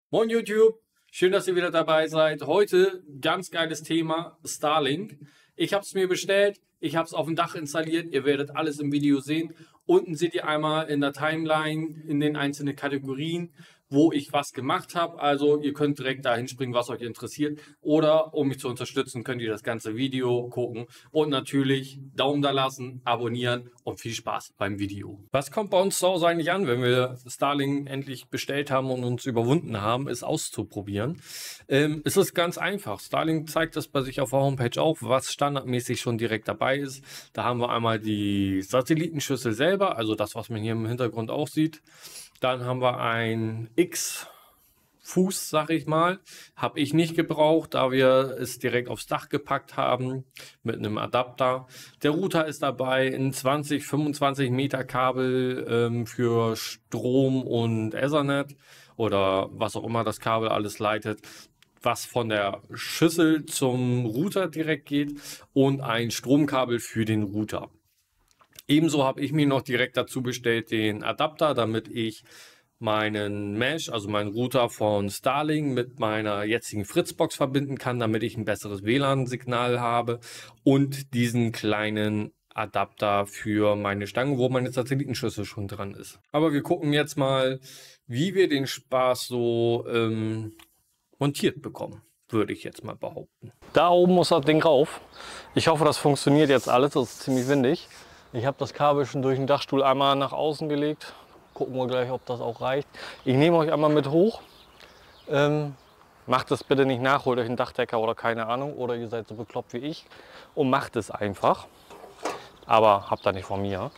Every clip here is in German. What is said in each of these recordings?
Moin YouTube, schön, dass ihr wieder dabei seid. Heute ganz geiles Thema, Starlink. Ich habe es mir bestellt, ich habe es auf dem Dach installiert, ihr werdet alles im Video sehen. Unten seht ihr einmal in der Timeline in den einzelnen Kategorien, wo ich was gemacht habe. Also ihr könnt direkt dahin springen, was euch interessiert. Oder um mich zu unterstützen, könnt ihr das ganze Video gucken. Und natürlich Daumen da lassen, abonnieren und viel Spaß beim Video. Was kommt bei uns zu Hause eigentlich an, wenn wir Starlink endlich bestellt haben und uns überwunden haben, es auszuprobieren? Es ist ganz einfach. Starlink zeigt das bei sich auf der Homepage auf, was standardmäßig schon direkt dabei ist. Da haben wir einmal die Satellitenschüssel selber, also das, was man hier im Hintergrund auch sieht. Dann haben wir ein X-Fuß, sag ich mal. Habe ich nicht gebraucht, da wir es direkt aufs Dach gepackt haben mit einem Adapter. Der Router ist dabei, ein 20-25 Meter Kabel für Strom und Ethernet oder was auch immer das Kabel alles leitet, was von der Schüssel zum Router direkt geht, und ein Stromkabel für den Router. Ebenso habe ich mir noch direkt dazu bestellt den Adapter, damit ich meinen Mesh, also meinen Router von Starlink mit meiner jetzigen Fritzbox verbinden kann, damit ich ein besseres WLAN-Signal habe, und diesen kleinen Adapter für meine Stange, wo meine Satellitenschüssel schon dran ist. Aber wir gucken jetzt mal, wie wir den Spaß so montiert bekommen, würde ich jetzt mal behaupten. Da oben muss das Ding rauf. Ich hoffe, das funktioniert jetzt alles. Das ist ziemlich windig. Ich habe das Kabel schon durch den Dachstuhl einmal nach außen gelegt. Gucken wir gleich, ob das auch reicht. Ich nehme euch einmal mit hoch. Macht es bitte nicht nach, holt euch einen Dachdecker oder keine Ahnung. Oder ihr seid so bekloppt wie ich und macht es einfach. Aber habt da nicht von mir.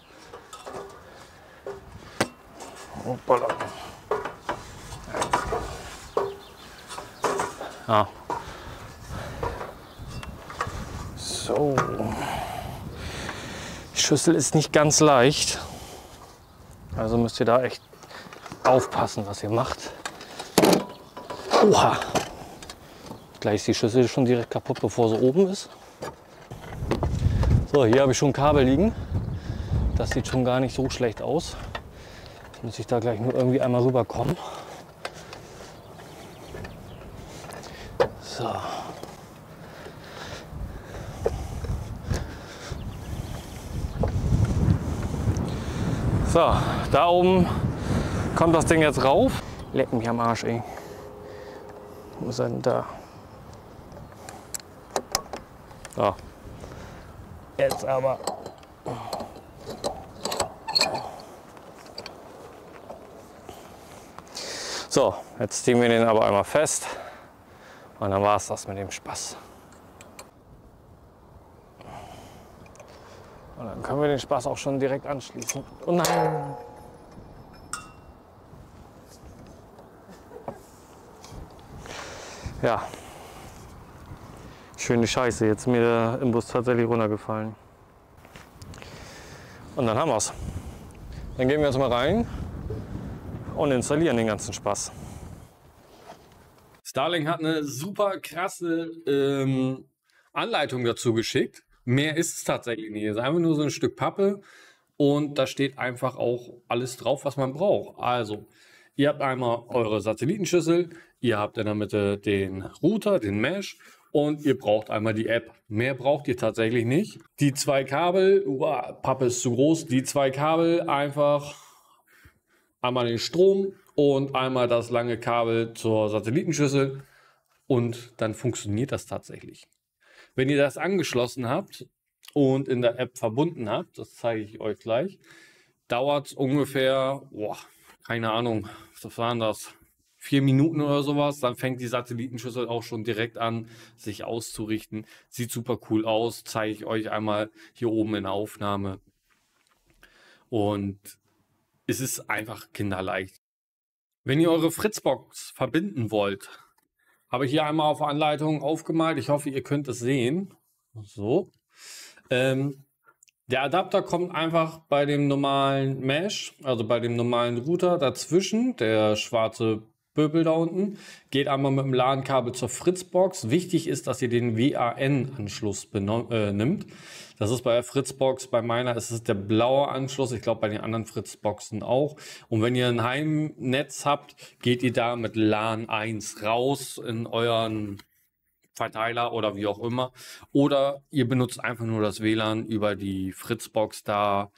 Hoppala. Ja. So. Die Schüssel ist nicht ganz leicht. Also müsst ihr da echt aufpassen, was ihr macht. Oha! Gleich ist die Schüssel schon direkt kaputt, bevor sie oben ist. So, hier habe ich schon Kabel liegen. Das sieht schon gar nicht so schlecht aus. Jetzt muss ich da gleich nur irgendwie einmal rüberkommen. So. So, da oben kommt das Ding jetzt rauf. Leck mich am Arsch, ey. Wo ist er denn da? So. Jetzt aber. So, jetzt ziehen wir den aber einmal fest. Und dann war es das mit dem Spaß. Und dann können wir den Spaß auch schon direkt anschließen. Oh nein! Ja. Schöne Scheiße. Jetzt ist mir der Imbus tatsächlich runtergefallen. Und dann haben wir es. Dann gehen wir jetzt mal rein und installieren den ganzen Spaß. Starlink hat eine super krasse Anleitung dazu geschickt. Mehr ist es tatsächlich nicht. Es ist einfach nur so ein Stück Pappe und da steht einfach auch alles drauf, was man braucht. Also, ihr habt einmal eure Satellitenschüssel, ihr habt in der Mitte den Router, den Mesh, und ihr braucht einmal die App. Mehr braucht ihr tatsächlich nicht. Die zwei Kabel, Pappe ist zu groß, die zwei Kabel einfach einmal den Strom und einmal das lange Kabel zur Satellitenschüssel, und dann funktioniert das tatsächlich. Wenn ihr das angeschlossen habt und in der App verbunden habt, das zeige ich euch gleich, dauert es ungefähr, keine Ahnung, was waren das, 4 Minuten oder sowas. Dann fängt die Satellitenschüssel auch schon direkt an, sich auszurichten. Sieht super cool aus, zeige ich euch einmal hier oben in der Aufnahme. Und es ist einfach kinderleicht. Wenn ihr eure Fritzbox verbinden wollt, habe ich hier einmal auf Anleitung aufgemalt. Ich hoffe, ihr könnt es sehen. So. Der Adapter kommt einfach bei dem normalen Mesh, also bei dem normalen Router dazwischen. Der schwarze Böbel da unten. Geht einmal mit dem LAN-Kabel zur Fritzbox. Wichtig ist, dass ihr den WAN-Anschluss nimmt. Das ist bei der Fritzbox, bei meiner ist es der blaue Anschluss. Ich glaube bei den anderen Fritzboxen auch. Und wenn ihr ein Heimnetz habt, geht ihr da mit LAN 1 raus in euren Verteiler oder wie auch immer. Oder ihr benutzt einfach nur das WLAN über die Fritzbox, da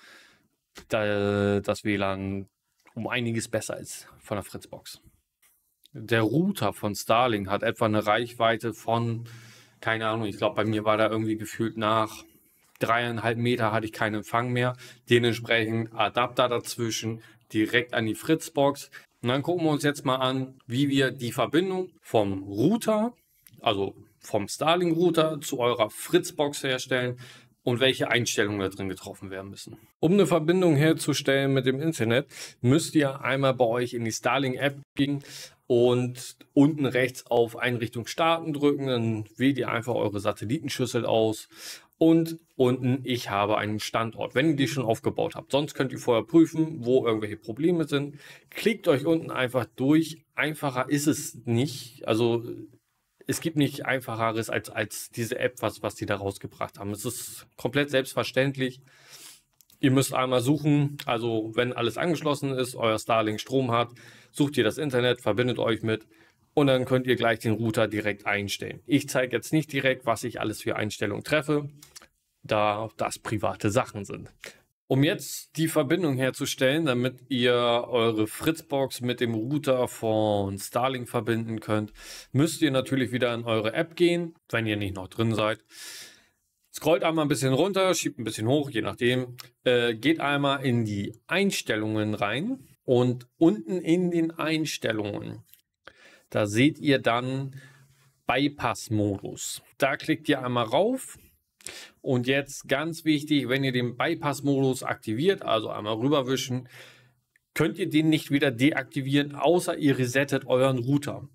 das WLAN um einiges besser ist von der Fritzbox. Der Router von Starlink hat etwa eine Reichweite von, keine Ahnung, ich glaube bei mir war da irgendwie gefühlt nach 3,5 Meter hatte ich keinen Empfang mehr. Dementsprechend Adapter dazwischen, direkt an die Fritzbox. Und dann gucken wir uns jetzt mal an, wie wir die Verbindung vom Router, also vom Starlink-Router zu eurer Fritzbox herstellen und welche Einstellungen da drin getroffen werden müssen. Um eine Verbindung herzustellen mit dem Internet, müsst ihr einmal bei euch in die Starlink-App gehen und unten rechts auf Einrichtung starten drücken. Dann wählt ihr einfach eure Satellitenschüssel aus und unten ich habe einen Standort, wenn ihr die schon aufgebaut habt. Sonst könnt ihr vorher prüfen, wo irgendwelche Probleme sind. Klickt euch unten einfach durch. Einfacher ist es nicht. Also es gibt nicht einfacheres als diese App, was die da rausgebracht haben. Es ist komplett selbstverständlich. Ihr müsst einmal suchen, also wenn alles angeschlossen ist, euer Starlink Strom hat, sucht ihr das Internet, verbindet euch mit und dann könnt ihr gleich den Router direkt einstellen. Ich zeige jetzt nicht direkt, was ich alles für Einstellungen treffe, da das private Sachen sind. Um jetzt die Verbindung herzustellen, damit ihr eure Fritzbox mit dem Router von Starlink verbinden könnt, müsst ihr natürlich wieder in eure App gehen, wenn ihr nicht noch drin seid. Scrollt einmal ein bisschen runter, schiebt ein bisschen hoch, je nachdem. Geht einmal in die Einstellungen rein und unten in den Einstellungen, da seht ihr dann Bypass-Modus. Da klickt ihr einmal rauf. Und jetzt ganz wichtig, wenn ihr den Bypass-Modus aktiviert, also einmal rüberwischen, könnt ihr den nicht wieder deaktivieren, außer ihr resettet euren Router.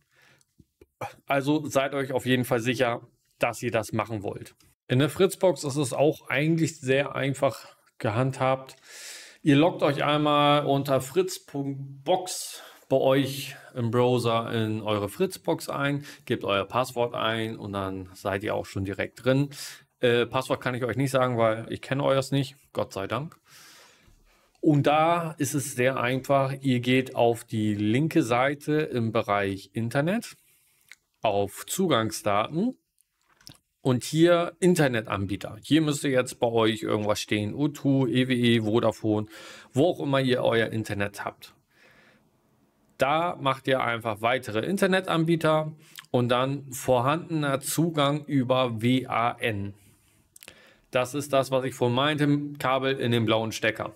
Also seid euch auf jeden Fall sicher, dass ihr das machen wollt. In der Fritzbox ist es auch eigentlich sehr einfach gehandhabt. Ihr loggt euch einmal unter fritz.box bei euch im Browser in eure Fritzbox ein, gebt euer Passwort ein und dann seid ihr auch schon direkt drin. Passwort kann ich euch nicht sagen, weil ich kenne euers nicht, Gott sei Dank. Und da ist es sehr einfach. Ihr geht auf die linke Seite im Bereich Internet, auf Zugangsdaten und hier Internetanbieter. Hier müsste jetzt bei euch irgendwas stehen, O2, EWE, Vodafone, wo auch immer ihr euer Internet habt. Da macht ihr einfach weitere Internetanbieter und dann vorhandener Zugang über WAN. Das ist das, was ich vorhin meinte, Kabel in den blauen Stecker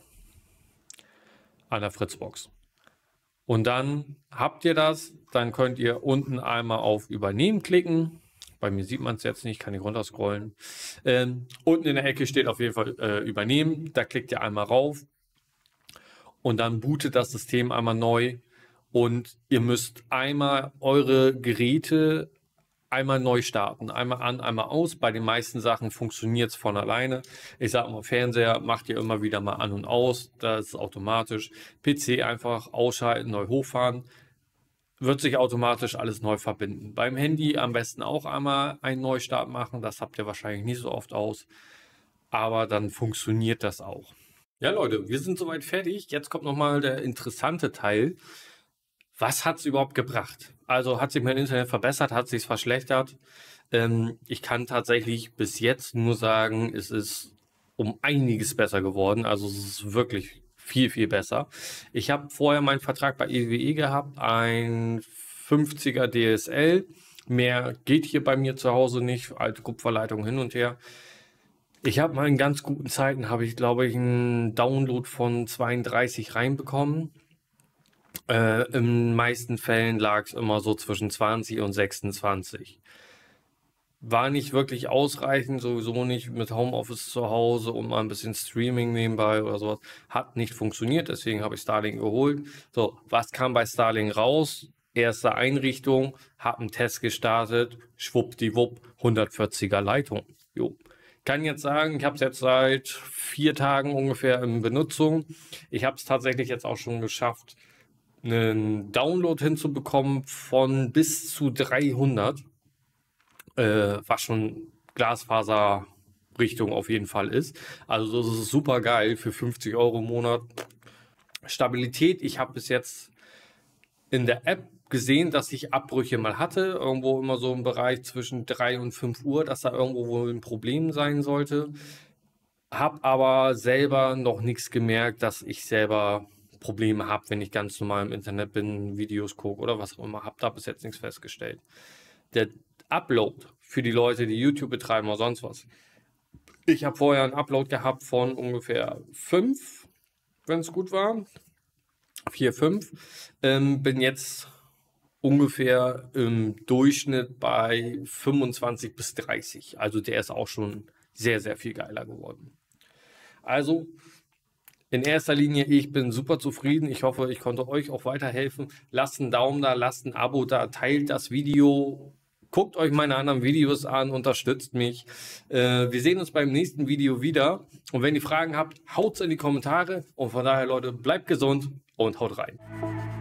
an der Fritzbox. Und dann habt ihr das, dann könnt ihr unten einmal auf Übernehmen klicken. Bei mir sieht man es jetzt nicht, kann ich runterscrollen. Unten in der Ecke steht auf jeden Fall Übernehmen. Da klickt ihr einmal rauf und dann bootet das System einmal neu. Und ihr müsst einmal eure Geräte einmal neu starten. Einmal an, einmal aus. Bei den meisten Sachen funktioniert es von alleine. Ich sage mal, Fernseher macht ihr immer wieder mal an und aus. Das ist automatisch. PC einfach ausschalten, neu hochfahren. Wird sich automatisch alles neu verbinden. Beim Handy am besten auch einmal einen Neustart machen. Das habt ihr wahrscheinlich nicht so oft aus. Aber dann funktioniert das auch. Ja Leute, wir sind soweit fertig. Jetzt kommt nochmal der interessante Teil. Was hat es überhaupt gebracht? Also hat sich mein Internet verbessert, hat sich verschlechtert? Ich kann tatsächlich bis jetzt nur sagen, es ist um einiges besser geworden. Also es ist wirklich viel, viel besser. Ich habe vorher meinen Vertrag bei EWE gehabt, ein 50er DSL. Mehr geht hier bei mir zu Hause nicht, alte Kupferleitung hin und her. Ich habe mal in ganz guten Zeiten, habe ich glaube ich einen Download von 32 reinbekommen. In meisten Fällen lag es immer so zwischen 20 und 26. War nicht wirklich ausreichend, sowieso nicht mit Homeoffice zu Hause und mal ein bisschen Streaming nebenbei oder sowas. Hat nicht funktioniert, deswegen habe ich Starlink geholt. So, was kam bei Starlink raus? Erste Einrichtung, habe einen Test gestartet, schwuppdiwupp, 140er Leitung. Jo. Kann jetzt sagen, ich habe es jetzt seit 4 Tagen ungefähr in Benutzung. Ich habe es tatsächlich jetzt auch schon geschafft, einen Download hinzubekommen von bis zu 300, was schon Glasfaser-Richtung auf jeden Fall ist. Also das ist super geil für 50 € im Monat. Stabilität, ich habe bis jetzt in der App gesehen, dass ich Abbrüche mal hatte, irgendwo immer so im Bereich zwischen 3 und 5 Uhr, dass da irgendwo wohl ein Problem sein sollte. Hab aber selber noch nichts gemerkt, dass ich selber Probleme habe, wenn ich ganz normal im Internet bin, Videos gucke oder was auch immer. Hab da bis jetzt nichts festgestellt. Der Upload für die Leute, die YouTube betreiben oder sonst was. Ich habe vorher einen Upload gehabt von ungefähr 5, wenn es gut war. 4, 5. Bin jetzt ungefähr im Durchschnitt bei 25 bis 30. Also der ist auch schon sehr, sehr viel geiler geworden. Also in erster Linie, ich bin super zufrieden. Ich hoffe, ich konnte euch auch weiterhelfen. Lasst einen Daumen da, lasst ein Abo da, teilt das Video. Guckt euch meine anderen Videos an, unterstützt mich. Wir sehen uns beim nächsten Video wieder. Und wenn ihr Fragen habt, haut's in die Kommentare. Und von daher, Leute, bleibt gesund und haut rein.